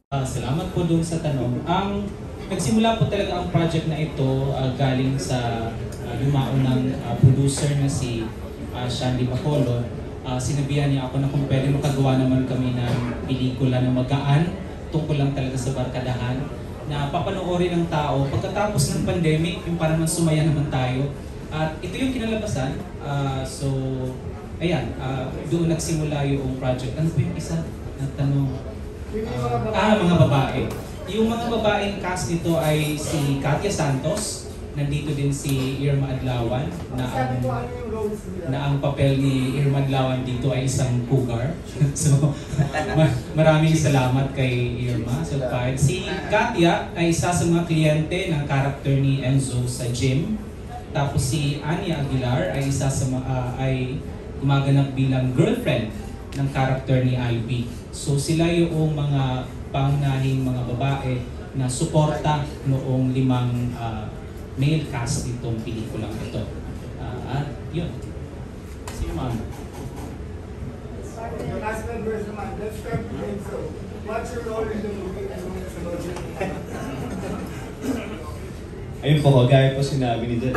Salamat po dun sa tanong. Nagsimula po talaga ang project na ito galing sa yumao ng producer na si Shandy Bacolod. Sinabihan niya ako na kung pwede makagawa naman kami ng pelikula na magaan tungkol lang talaga sa barkadahan na papanoorin ng tao pagkatapos ng pandemic, yung para naman sumaya naman tayo. At ito yung kinalabasan. Ayan, doon nagsimula yung project. Ano po yung isa na tanong? Mga babae. Yung mga babaeng cast nito ay si Katia Santos, nandito din si Irma Adlawan, na ang papel ni Irma Adlawan dito ay isang cougar. So, maraming salamat kay Irma. So, si Katia ay isa sa mga kliyente ng character ni Enzo sa gym. Tapos si Anya Aguilar ay isa sa ay gumaganap bilang girlfriend ng character ni Ivy. So sila yung mga pangunahing mga babae na suporta noong 5 male cast nitong pelikulang ito. At yun. See you, ma'am. Your last members naman, let's start with Enzo. What's your role in the movie and what's the budget? Ayun po, gaya po sinabi ni Dad.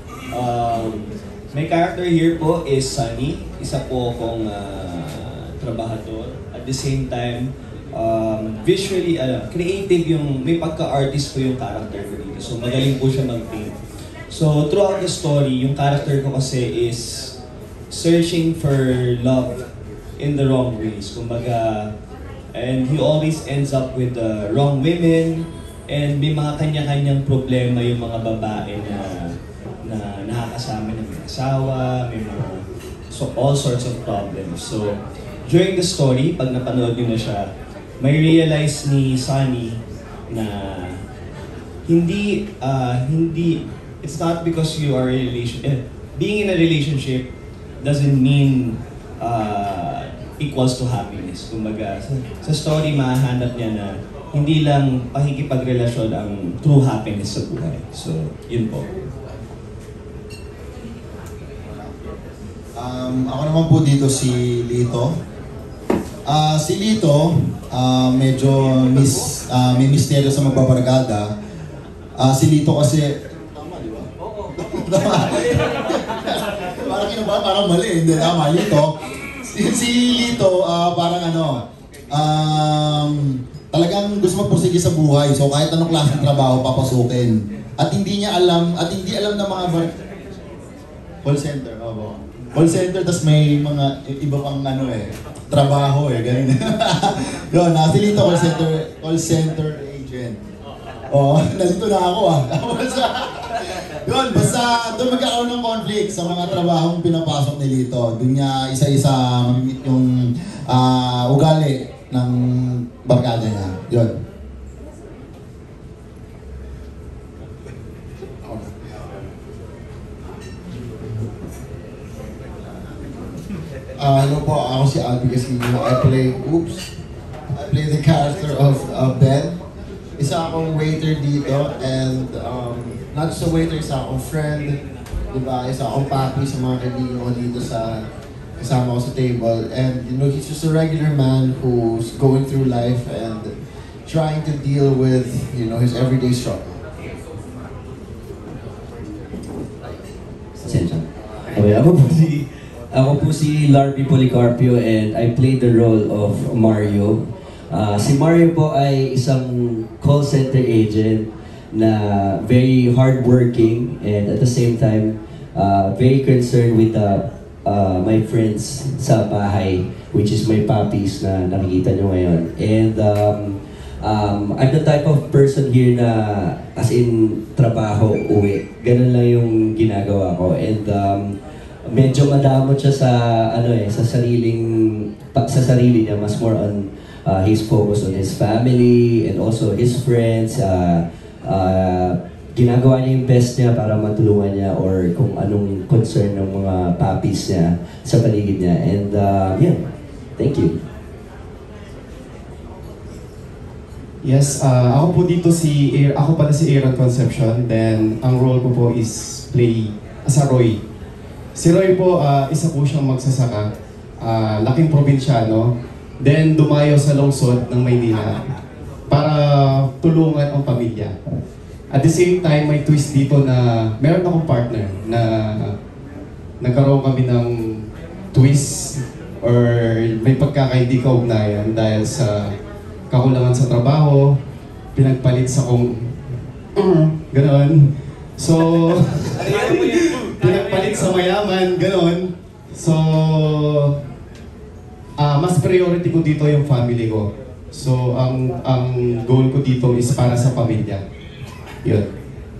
My character here po is Sunny. Isa po akong trabahador. At the same time, visually, creative yung, may pagka-artist po yung character ko dito. So magaling po siya mag-paint. So throughout the story, yung character ko kasi is searching for love in the wrong ways. Kumbaga, and he always ends up with the wrong women, and may mga kanya-kanyang problema yung mga babae na nakakasama ng may asawa, may mga, so all sorts of problems. So during the story, pag napanood nyo na siya, may realize ni Sunny na hindi, it's not because you are in a relationship, being in a relationship doesn't mean equals to happiness. Kumbaga, sa story mahanap niya na hindi lang pakikipagrelasyon ang true happiness sa buhay. So, yun po. Ako naman po dito si Lito. Si Lito, medyo may misteryo sa magbabarkada. Si Lito kasi... Tama, di ba? Oo. Parang mali. Hindi, tama. Lito. Si Lito, talagang gusto magpursige sa buhay. So kahit anong klaseng trabaho, papasukin. At hindi alam ng mga call center. Call center, tas may mga iba pang trabaho ganun. Yun, si Lito, call center agent. Nalito na ako Yun, basta doon magkakaroon ng conflict sa mga trabahong pinapasok ni Lito. Doon niya isa-isa mamimit yung ugali ng barkada niya. Yun. Hello po, ako si Albi Casino. I play the character of Ben. Isa akong waiter dito and not just a waiter, isa akong friend. Diba? Isa akong papi sa mga kaibigan ko dito sa kasama ko sa table. And you know, he's just a regular man who's going through life and trying to deal with, you know, his everyday struggle. Okay, ako po si Larby Policarpio and I played the role of Mario. Si Mario po ay isang call center agent na very hardworking and at the same time very concerned with my friends sa bahay, which is my puppies na nakikita nyo ngayon. And I'm the type of person here na as in trabaho, uwi. Ganun lang yung ginagawa ko. And medyo madamot siya sa sarili niya, mas more on his focus on his family and also his friends. Ginagawa niya yung best niya para matulungan niya or kung anong concern ng mga puppies niya sa paligid niya. And yeah, thank you. Yes, ako po dito ako pala si Aaron Concepcion. Then ang role ko po is play as a Roy. Si Roy po, isa po siyang magsasaka, laking probinsyano, then dumayo sa lungsod ng Maynila. para tulungan ang pamilya. At the same time, may twist dito na meron akong partner na nagkaroon kami ng twist or may pagkakaindi kaugnayan dahil sa kakulangan sa trabaho, pinagpalit sa kung ganoon. So, pinagpalit sa mayaman, ganoon. So, mas priority ko dito yung family ko. So, ang goal ko dito is para sa pamilya. Yun.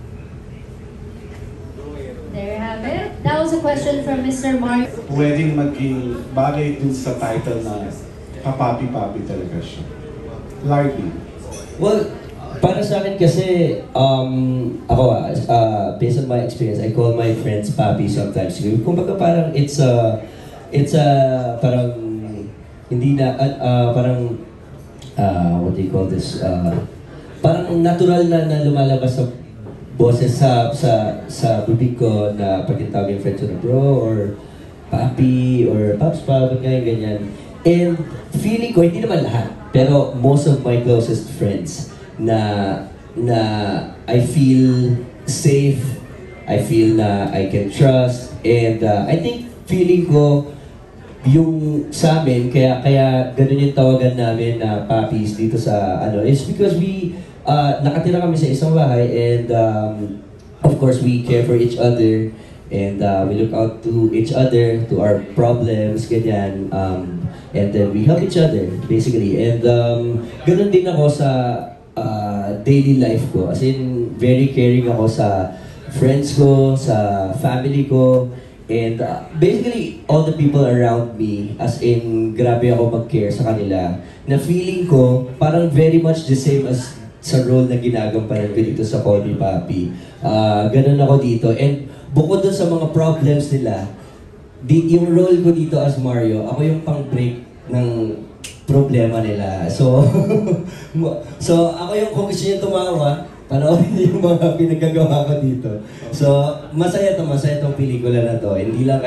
There you have it. That was a question from Mr. Mark. Pwedeng maging bagay dun sa title na kapapi-papi talaga siya. Larry. Well, para sa akin kasi, ako based on my experience, I call my friends papi sometimes. Kumbaga parang it's a parang hindi na, parang, what do you call this, parang natural na lumalabas sa boses sa bibig ko na pagkatawag yung friends na bro or papi or paps pa, ganyan. And feeling ko, hindi naman lahat, pero most of my closest friends na I feel safe, I feel na I can trust, and I think feeling ko yung sa amin, kaya ganun yung tawagan namin na papis dito sa is because we nakatira kami sa isang bahay and of course we care for each other and we look out to each other, to our problems, ganyan, and then we help each other basically. And ganun din ako sa daily life ko, as in very caring ako sa friends ko, sa family ko, and basically all the people around me, as in grabe ako mag-care sa kanila, na feeling ko parang very much the same as sa role na ginagampanan ko dito sa Call Me Papi. Ganun ako dito. And bukod dun sa mga problems nila, yung role ko dito as Mario, ako yung pang-break ng problema nila. So, so ako yung kung gusto niyo tumawa, panoorin niyo yung mga pinagagawa ko dito. So, masaya tong pelikula na to. Hindi lang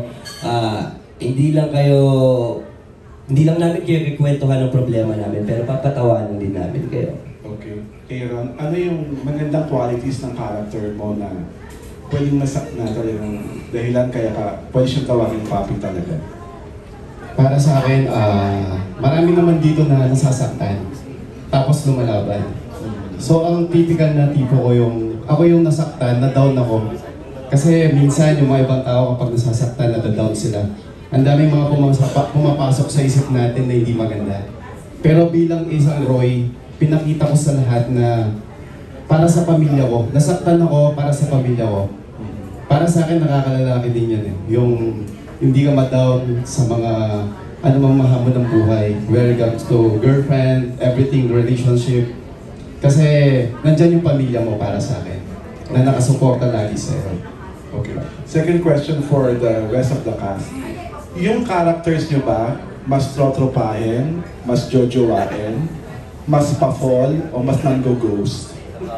namin kayo kikwentuhan ng problema namin, pero papatawanan din namin kayo. Okay. Aaron, ano yung magandang qualities ng character mo na pwedeng na talagang dahilan kaya pwede siyang tawagin papi talaga? Para sa akin, marami naman dito na nasasaktan, tapos lumalaban. So ang typical na tipo ko ako yung nasaktan, na-down ako. Kasi minsan yung mga ibang tao kapag nasasaktan, na-down sila. Ang daming mga pumapasok sa isip natin na hindi maganda. Pero bilang isang Roy, pinakita ko sa lahat na para sa pamilya ko. Nasaktan ako para sa pamilya ko. Para sa akin, nakakalalaki din yan eh. Yung hindi ka ma-down sa mga anumang mahamon ng buhay. Where it comes to girlfriend, everything, relationship. Kasi nandyan yung pamilya mo para sa akin. Na nakasuporta lagi sa'yo. Okay. Second question for the rest of the cast. Yung characters nyo ba, mas trotropahin, mas jojowain, mas pa-fall, o mas nang-go-ghost?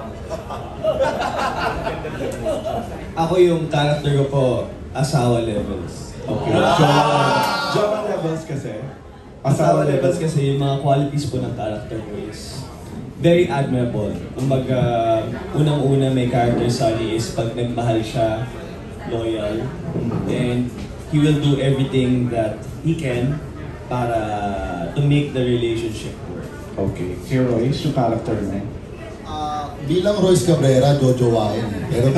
Ako yung character ko po, asawa levels. Okay. Jowa levels kasi. Asawa levels kasi yung mga qualities po ng character ko is very admirable. Kumbaga, unang-una may character Sunny is pag nagmahal siya, loyal, and he will do everything that he can para to make the relationship work. Okay. Heroes, yung character mo. Bilang Royce Cabrera, jojowain. Pero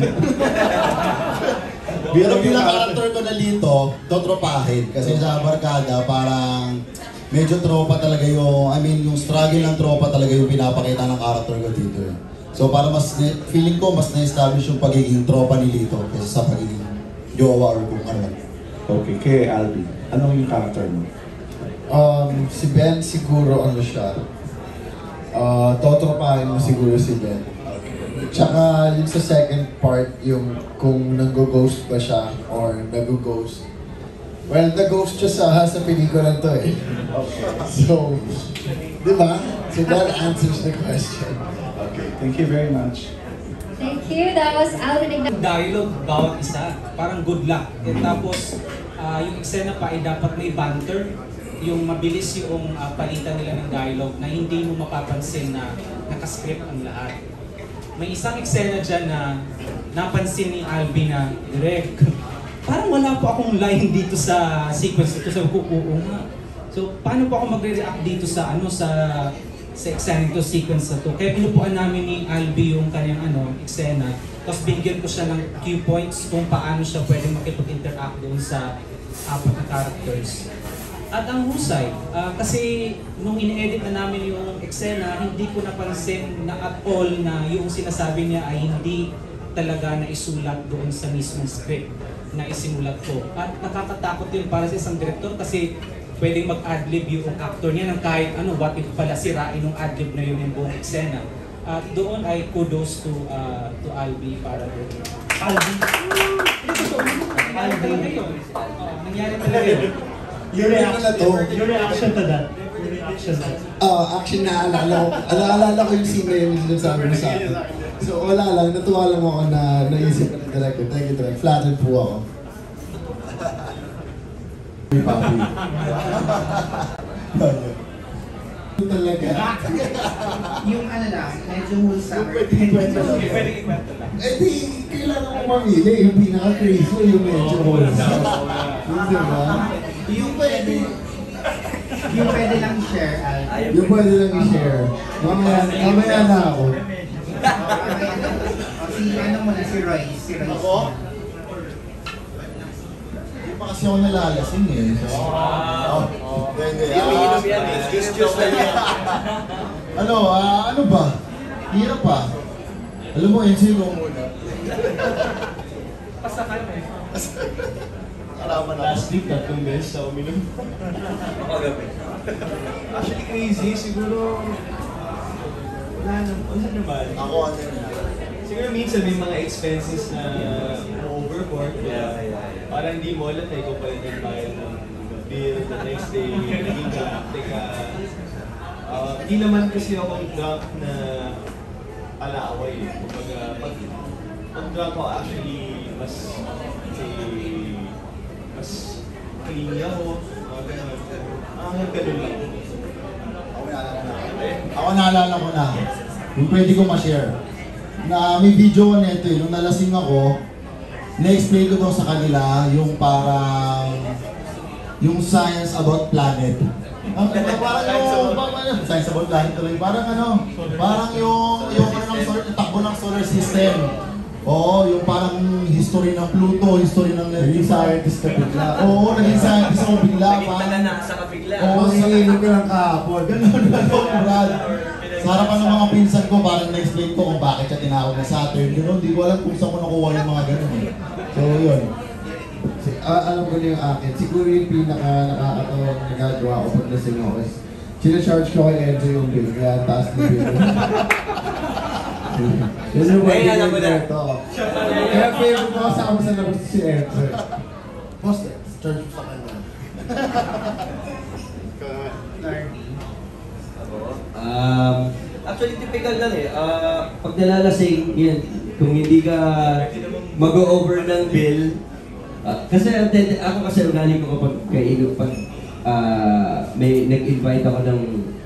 bilang character ko na Lito, totropahin. Kasi sa barkada, parang medyo tropa talaga yung struggle ng tropa talaga yung pinapakita ng character ko dito. So para feeling ko mas na-establish yung pagiging tropa ni Lito kaysa sa pagiging jowa or kung ano. Okay, kay Alvin, anong yung character mo? Si Ben siguro ano siya. Totropahin mo siguro si Ben. Tsaka yung sa second part, yung kung nag-ghost ba siya or nag-ghost. Well, nag-ghost siya sa pelikula to eh. Okay. So, di ba? So that answers the question. Okay, thank you very much. Thank you. That was Alvin Ignacio. Dialogue bawat isa, parang good luck. And tapos, yung eksena pa ay dapat may banter. yung mabilis yung palitan nila ng dialogue na hindi mo mapapansin na nakascript ang lahat. May isang eksena dyan na napansin ni Alvin na, Direk, parang wala po akong line dito sa sequence dito. Sabi ko, oo nga. So, paano po ako magre-react dito sa eksena nito, sequence na to? Kaya pinupuan namin ni Alvin yung kanyang eksena. Tapos binigyan ko siya ng cue points kung paano siya pwede makipag-interact doon sa apat na characters. At ang husay, kasi nung in-edit na namin yung eksena, hindi ko napansin na at all na yung sinasabi niya ay hindi talaga na isulat doon sa mismong script na isinulat ko. At nakakatakot yun para sa isang director kasi pwedeng mag-adlib yung actor niya ng kahit what if pala sirain yung adlib na yun yung buong eksena. At doon ay kudos to Albi para doon. Albi! Albi talaga yun. Nangyari talaga yun. Your reaction to that. Your reaction to that. Actually, naalala ko yung scene na yun yung sinasabi mo sa akin. So wala lang, natuwa lang ako na naisip ko ng director. Thank you, Direk. Flattered po ako. May papi. Talaga. Yung lang, medyo wholesome. Pwede ikwento lang. Eh di, kailangan mo mamili. Yung pinaka-crazy yung medyo wholesome. Hindi ba? Yung pwede lang i-share, Al. Yung pwede lang i-share. Mamaya na ako. Si Roy. Ako? Hindi pa kasi ako nalalasing eh. Ano ba? Hirap pa. Alam mo, NC mo muna. Pasakan eh. Last week, 3 beses ako uminom. Actually crazy, siguro wala naman. Ako ano na. Siguro minsan may mga expenses na overboard. Parang hindi mo alam na ikaw pala nagbayad ng bill the next day, naging galactic ka. Hindi naman kasi ako drunk na alaaway. Kumbaga, pag drunk ako actually mas clean ako, mga ganun. Ganun lang. Ako naalala ko na, yung pwede ko ma-share. Na may video ko nito nung nalasing ako, na-explain ko daw sa kanila yung parang yung science about planet. Parang science about planet tuloy. Parang yung takbo ng solar system. Oo, yung parang history ng Pluto, history ng Naging scientist ka bigla. Oo, naging scientist ako bigla. Nasa ka bigla. Oo, Hihilog ka ng kahapon. ganun, Brad. Sa harapan ng mga pinsan ko, parang na-explain ko kung bakit siya tinawag na Saturn. Ganun, di ko alam kung saan ko nakuha yung mga ganun eh. So, yun. Alam ko na yung akin. Siguro yung pinaka-nakakatawang nagagawa ko pag lasing ako is sinacharge ko kay Enzo yung bill, kaya taas na bill. Yun yung way alam mo na. Kaya favorite ko kasama sa labas si Enzo. Boss, charge mo sa kanya. Actually, typical lang eh. Pag nalalasing, yan, kung hindi ka mag-over ng bill, kasi ako kasi ugali ko kapag pag may nag-invite ako ng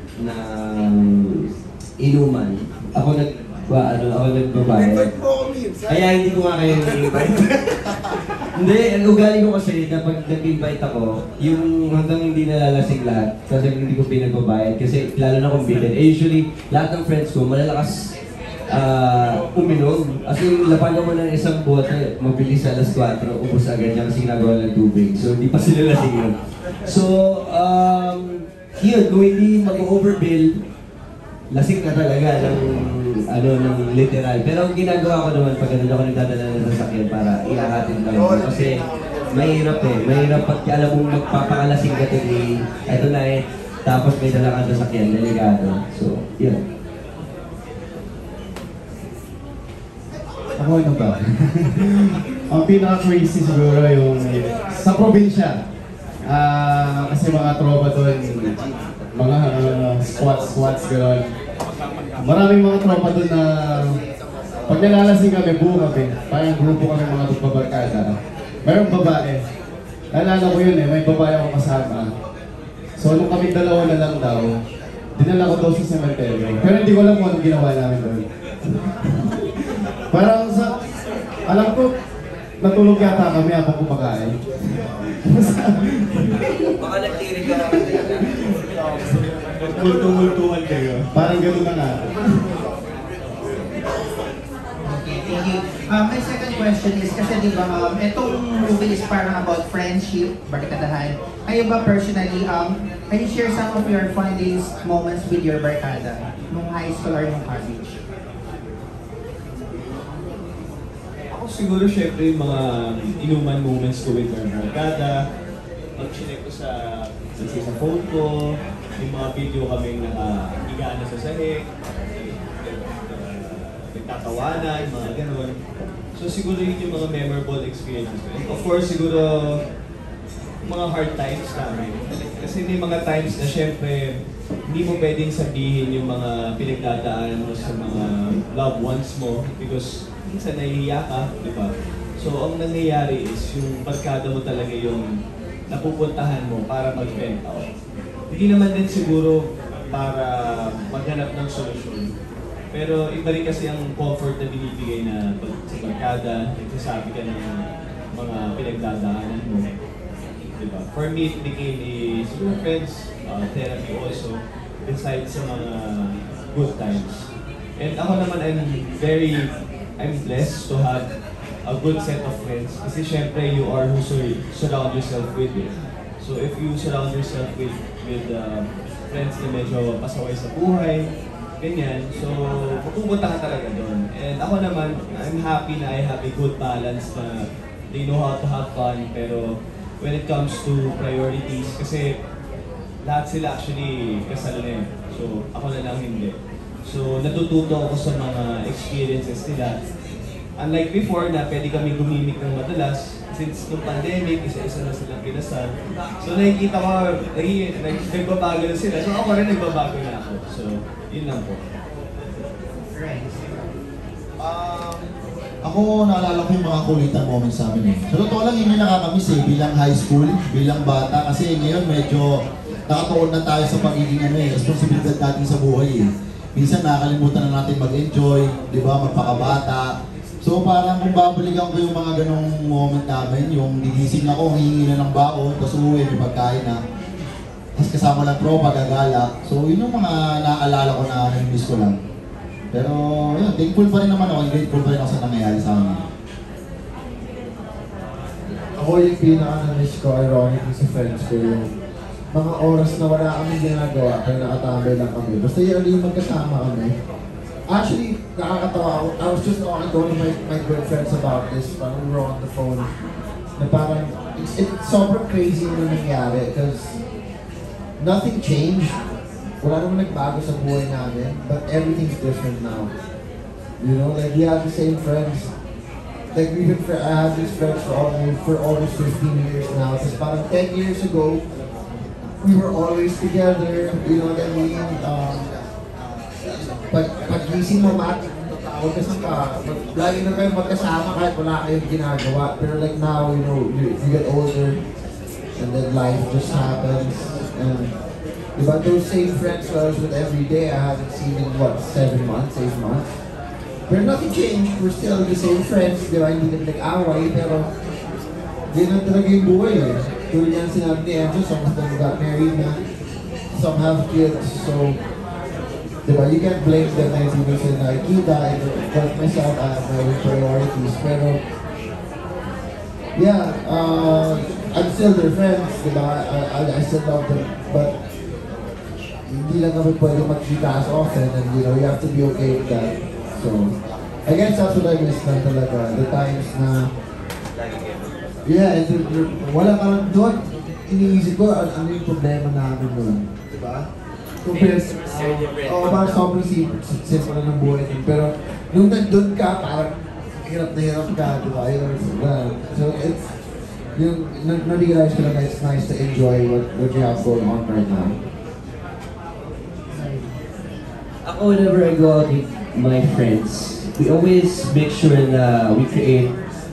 inuman, ako nagbabayad. Kaya hindi ko nga kayo nag-invite. Hindi, ang ugali ko kasi na pag nag-invite ako, yung hanggang hindi nalalasing lahat, kasi hindi ko pinagbabayad, kasi lalo na kung bitin. Usually, lahat ng friends ko, malalakas uminom. As in, lapan naman ng isang bote, mabilis alas 4, ubos agad niya kasi ginagawa ng tubig. So, hindi pa sila lasing yun. So, yun, kung hindi mag-overbill, lasing na talaga ng literal. Pero ang ginagawa ko naman pag ganun ako nagdadala ng sasakyan para ihahatid lang ako. Kasi mahirap eh. Mahirap pag alam mong magpapakalasing ka today, eto na eh. Tapos may dala ka ng sasakyan, delikado. So, yun. Ako ano ba? Ang pinaka-crazy siguro yung sa probinsya. Kasi mga tropa doon, mga squats gano'n. Maraming mga tropa doon na pag nalalasing kami, buo kami. Parang grupo kami mga magbabarkada. Mayroong babae. Naalala ko yun eh, may babae ako kasama. So nung kami dalawa na lang daw, dinala ko daw sa cemetery. Pero hindi ko alam kung anong ginawa namin doon. Parang sa, alam ko, natulog yata kami habang kumakain. Baka nagtirig ka naman talaga. Multo-multuhan kayo. Parang gano'n na nga. Okay, thank you. My second question is, kasi di ba, itong movie is parang about friendship, barkadahan. Kayo ba personally, can you share some of your funniest moments with your barkada? Nung high school or nung college? Ako siguro syempre yung mga inuman moments ko with our barkada. Pag-chinek ko sa phone ko, yung mga video kaming nakahigaan na sa sahig, nagtatawanan, mga ganun. So siguro yun yung mga memorable experiences ko. And of course, siguro mga hard times namin. Kasi may mga times na syempre, hindi mo pwedeng sabihin yung mga pinagdadaanan mo sa mga loved ones mo because minsan nahihiya ka, di ba? So ang nangyayari is yung barkada mo talaga yung napupuntahan mo para mag-vent out. Hindi naman din siguro para maghanap ng solusyon. Pero iba rin kasi ang comfort na binibigay na sa barkada, nagsasabi ka ng mga pinagdadaanan mo. Diba? For me, it became a super friends, therapy also, besides sa mga good times. And ako naman, I'm blessed to have a good set of friends. Kasi syempre, you are who surround yourself with it. So if you surround yourself with friends na medyo pasaway sa buhay, ganyan, so pupunta ka talaga doon. And ako naman, I'm happy na I have a good balance na they know how to have fun, pero when it comes to priorities, kasi lahat sila actually kasal na yun. So ako na lang hindi. So natututo ako sa mga experiences nila. Unlike before na pwede kami gumimik ng madalas, since nung pandemic, isa-isa na silang kinasal. So nakikita ko, nagbabago na sila. So ako rin nagbabago na ako. So yun lang po. Ako, naalala ko yung mga kulitan moments sa amin eh. Sa totoo lang, hindi nakakamiss eh, bilang high school, bilang bata. Kasi ngayon medyo nakatuon na tayo sa pagiging responsibilidad natin sa buhay eh. Minsan nakakalimutan na natin mag-enjoy, di ba, magpakabata. So parang kung babalikan ko yung mga ganong moment namin, yung gigising ako, hihingi na ng baon, tapos uuwi, may pagkain na. Tapos kasama lang tropa, gagala. So yun yung mga naaalala ko na miss ko lang. Pero yun, thankful pa rin naman ako, grateful pa rin ako sa nangyayari sa amin. Ako yung pinaka-na-miss ko, ironically sa friends ko, yung mga oras na wala kami ginagawa, pero nakatambay lang kami. Basta yung magkasama kami. Actually, nakakatawa ako. I was just talking to one of my good friends about this, parang we were on the phone. Na parang, it's sobrang crazy na nangyari because nothing changed. Wala naman nagbago sa buhay namin, but everything's different now. You know, like we have the same friends. Like I have these friends for almost 15 years now. Tapos parang 10 years ago, we were always together. You know what I mean? Pag-gising mo, huwag ka lagi na kayo magkasama kahit wala kayong ginagawa. Pero like now, you know, you get older and then life just happens. And diba, those same friends who I was with every day, I haven't seen in what, 7 months, 8 months. But nothing changed, we're still the same friends, diba, hindi na nag-away, pero yun ang talaga yung buhay eh. Tulad yan sinabi ni Andrew, some of them got married na, some have kids, so diba, you can't blame them na hindi mo sila nakikita, but myself, I have my own priorities, pero yeah, I'm still their friends, diba, I still love them, but hindi lang kami pwede magkita as often, and you know, you have to be okay with that. So, I guess that's what I miss lang talaga, the times na yeah, and wala ka lang doon, iniisip ko, ano yung problema namin doon, diba? Compared, parang sobrang simple na ng buhay din. Pero nung nandun ka, parang hirap na hirap ka, diba? So it's, yung na-realize ko lang na it's nice to enjoy what you have going on right now. Ako, whenever I go out with my friends, we always make sure na we create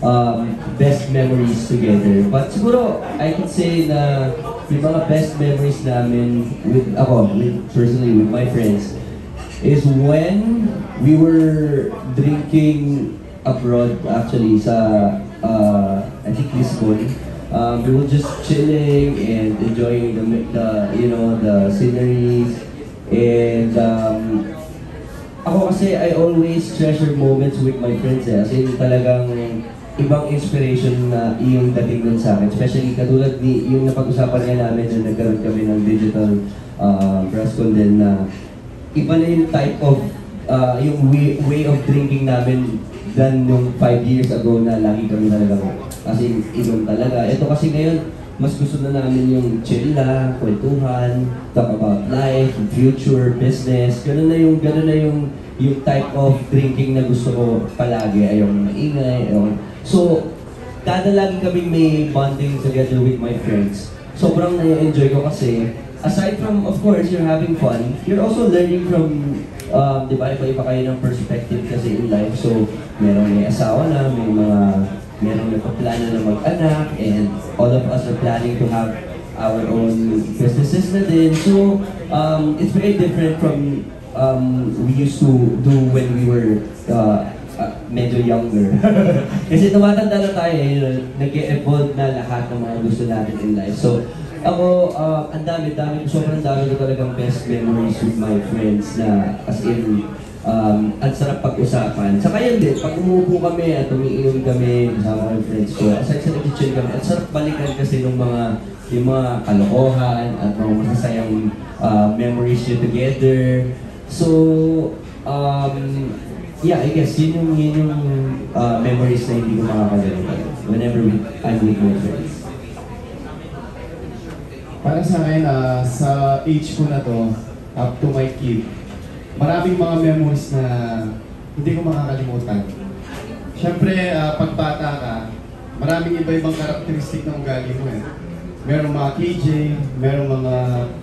best memories together. But siguro, I can say na yung mga best memories namin personally with my friends is when we were drinking abroad actually sa I think Lisbon. We were just chilling and enjoying the sceneries, and ako kasi I always treasure moments with my friends as in talagang ibang inspiration na yung dating nun sa akin, especially katulad ni yung napag-usapan nga namin na nagkaroon kami ng digital press con din na iba na yung type of yung way of drinking namin than yung 5 years ago na lagi kami talagang kasi inom talaga. Ito kasi ngayon, mas gusto na namin yung chill lang, kwentuhan, talk about life, future, business. Ganun na yung type of drinking na gusto ko palagi. Ayong maingay. So, lagi kami may bonding together with my friends. Sobrang na-enjoy ko kasi aside from, of course, you're having fun, you're also learning from di ba, iba-iba kayo ng perspective kasi in life. So, merong may asawa na, merong nagpaplano na mag-anak, and all of us are planning to have our own businesses na din. So, it's very different from we used to do when we were medyo younger. Kasi tumatanda na tayo, nag-evolve na lahat ng mga gusto natin in life. So, ako, sobrang dami ko talagang best memories with my friends na as in, ang sarap pag-usapan. Saka yun din, pag umupo kami at umiinom kami kasama ng friends ko, aside sa nag-chill kami, at sarap balikan kasi yung mga kalokohan at mga masasayang memories nyo together. So, yeah, I guess yun yung memories na hindi ko makakalimutan whenever I'm with my friends. Para sa akin, sa age ko na to, up to my kid, maraming mga memories na hindi ko makakalimutan. Siyempre, pag bata ka, maraming iba-ibang karakteristik ng ugali mo eh. Merong mga KJ, merong mga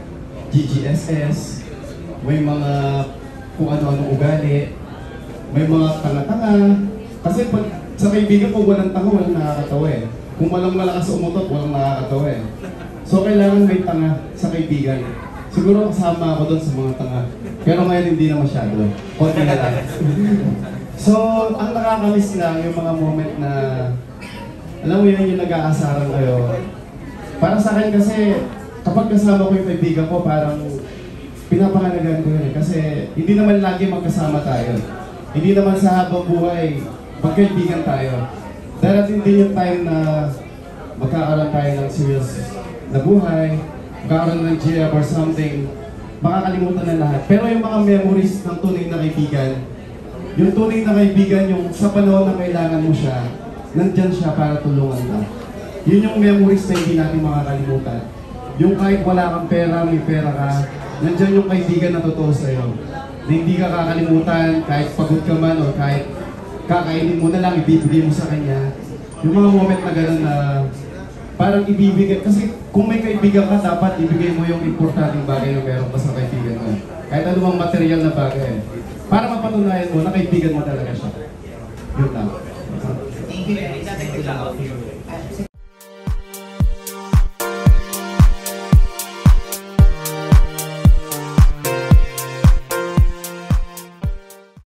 GGSS, may mga kung ano-ano ugali, may mga tanga-tanga. Kasi pag sa kaibigan ko, walang tanga, walang nakakatawa eh. Kung walang malakas umutot, walang nakakatawa eh. So, kailangan may tanga sa kaibigan. Siguro kasama ako doon sa mga tanga. Pero ngayon hindi na masyado. Konti na lang. So, ang nakakamiss lang yung mga moment na alam mo yun yung nag-aasaran kayo. Para sa akin kasi, kapag kasama ko yung kaibigan ko, parang pinapangalagaan ko yun eh. Kasi hindi naman lagi magkasama tayo. Hindi naman sa habang buhay, magkaibigan tayo. Darating din yung time na magkakaroon tayo ng serious na buhay, magkakaroon ng GF or something, makakalimutan na lahat. Pero yung mga memories ng tunay na kaibigan, yung tunay na kaibigan, yung sa panahon na kailangan mo siya, nandyan siya para tulungan ka. Yun yung memories na hindi natin makakalimutan. Yung kahit wala kang pera, may pera ka, nandyan yung kaibigan na totoo sa'yo. Na hindi ka kakalimutan, kahit pagod ka man o kahit kakainin mo na lang, ibibigay mo sa kanya. Yung mga moment na gano'n na parang ibibigay, kasi kung may kaibigan ka, dapat ibigay mo yung importanteng bagay na meron ka sa kaibigan mo. Kahit anumang material na bagay. Para mapatunayan mo na kaibigan mo talaga siya. Yun lang. Thank you.